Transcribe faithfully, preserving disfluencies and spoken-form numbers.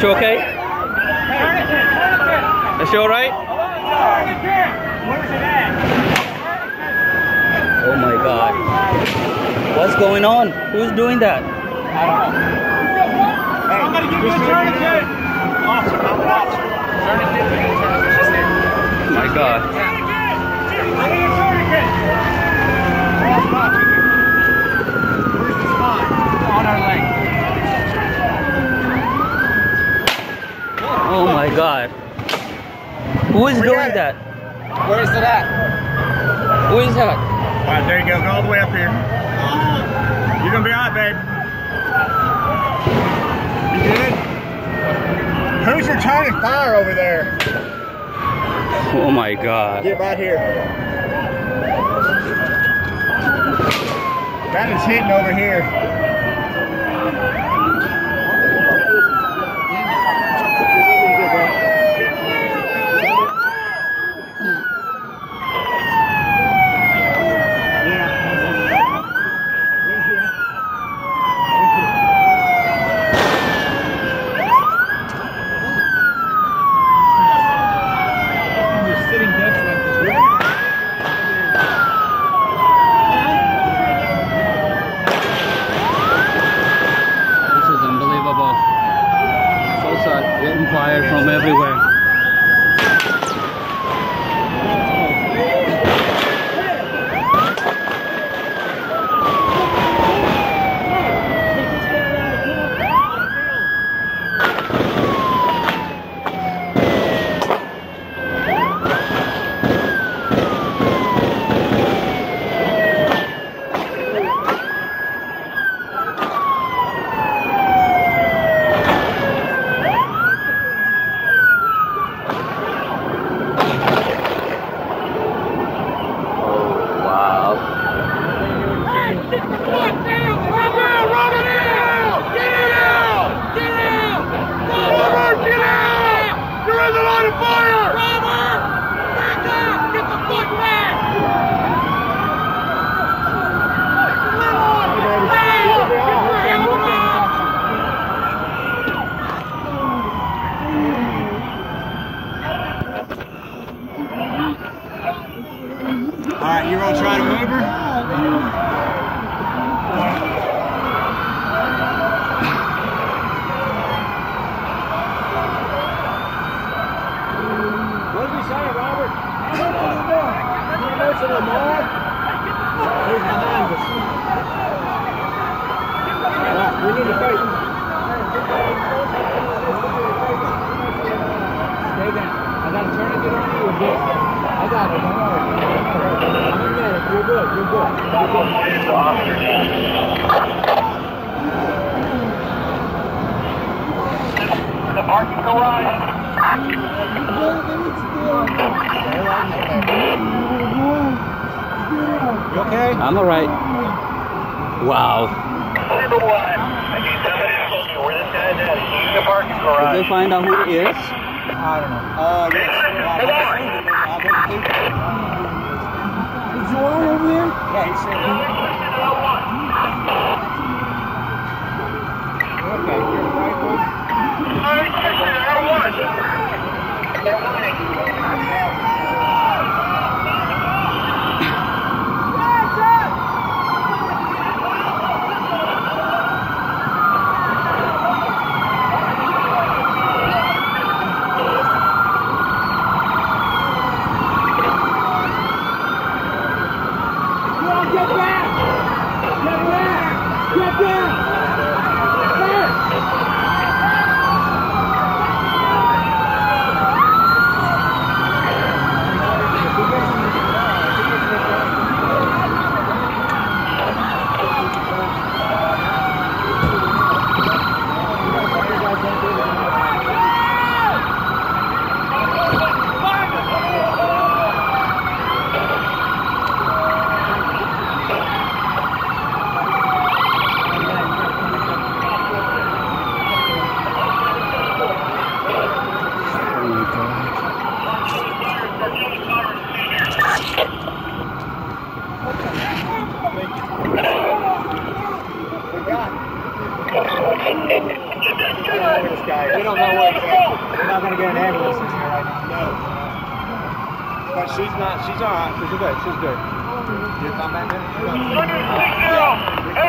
she okay? Is she alright? Oh my god. What's going on? Who's doing that? I don't know. Hey, somebody give me a tourniquet! My god. I need a tourniquet! Where's the spot? On our leg. Oh my god. Who is doing that? Where is it at? Who is that? Alright, there you go. Go all the way up here. You're gonna be alright, babe. You good? Who's returning fire over there? Oh my god. Get right here. That is hitting over here. Fire from everywhere. Alright, you gonna try to move her? What did you say, Robert? You know some more? He's behind us. Alright, we need to fight. Stay down. I gotta turn it on you or good. I got it, don't worry. You're good, you're good. You're good. The parking garage. You okay? I'm alright. Wow. Number one. I need somebody to tell me where this guy's at. He's in the parking garage. Did they find out who it is? I don't know. Uh, yes. Is Joel over there? Yeah, he's sitting there. Okay, you're right, boy. Alright, get back! where this guy is. We don't know where he's at. We're not going to get an ambulance in here right now. No. But she's not, she's alright. She's good. She's good. You come back in? Under six zero.